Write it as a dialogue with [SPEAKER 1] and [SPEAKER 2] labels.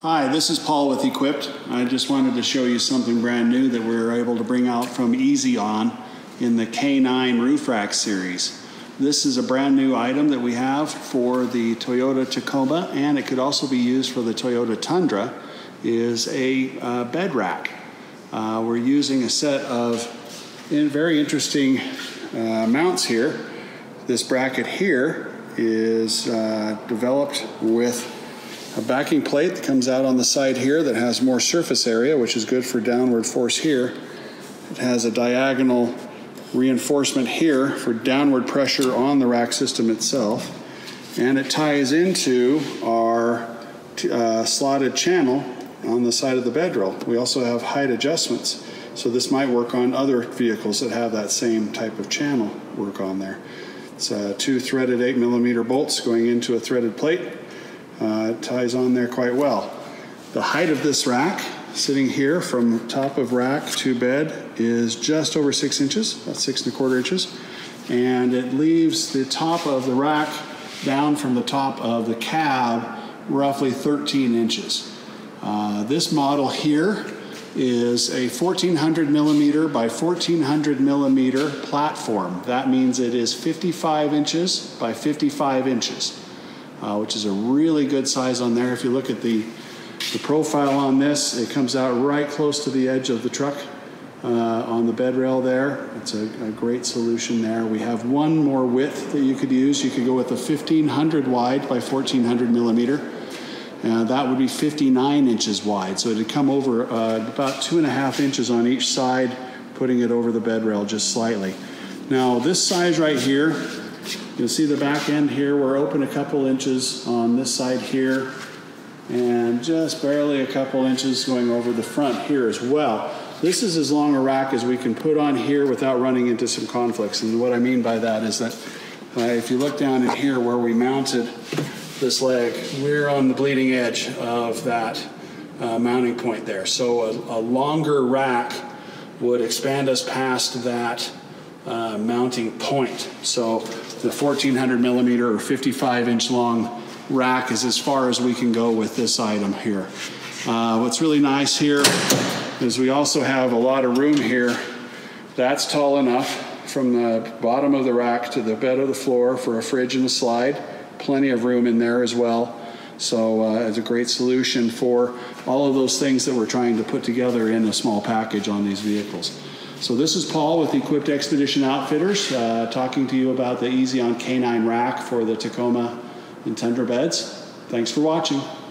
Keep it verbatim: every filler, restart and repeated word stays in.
[SPEAKER 1] Hi, this is Paul with Equipped. I just wanted to show you something brand new that we were able to bring out from EasyOn in the K nine roof rack series. This is a brand new item that we have for the Toyota Tacoma, and it could also be used for the Toyota Tundra, is a uh, bed rack. Uh, we're using a set of in very interesting uh, mounts here. This bracket here is uh, developed with a backing plate that comes out on the side here that has more surface area, which is good for downward force here. It has a diagonal reinforcement here for downward pressure on the rack system itself. And it ties into our uh, slotted channel on the side of the bedroll. We also have height adjustments. So this might work on other vehicles that have that same type of channel work on there. It's uh, two threaded eight millimeter bolts going into a threaded plate. Uh, it ties on there quite well. The height of this rack, sitting here from top of rack to bed, is just over six inches, about six and a quarter inches. And it leaves the top of the rack down from the top of the cab roughly thirteen inches. Uh, this model here is a fourteen hundred millimeter by fourteen hundred millimeter platform. That means it is fifty-five inches by fifty-five inches. Uh, which is a really good size on there. If you look at the, the profile on this, it comes out right close to the edge of the truck uh, on the bed rail there. It's a, a great solution there. We have one more width that you could use. You could go with a fifteen hundred wide by fourteen hundred millimeter. Uh, that would be fifty-nine inches wide. So it'd come over uh, about two and a half inches on each side, putting it over the bed rail just slightly. Now this size right here, you'll see the back end here, we're open a couple inches on this side here, and just barely a couple inches going over the front here as well. This is as long a rack as we can put on here without running into some conflicts. And what I mean by that is that uh, if you look down in here where we mounted this leg, we're on the bleeding edge of that uh, mounting point there. So a, a longer rack would expand us past that Uh, mounting point. So the fourteen hundred millimeter or fifty-five inch long rack is as far as we can go with this item here. Uh, what's really nice here is we also have a lot of room here. That's tall enough from the bottom of the rack to the bed of the floor for a fridge and a slide. Plenty of room in there as well. So uh, it's a great solution for all of those things that we're trying to put together in a small package on these vehicles. So this is Paul with Equipped Expedition Outfitters, uh, talking to you about the EasyOn K nine rack for the Tacoma and Tundra beds. Thanks for watching.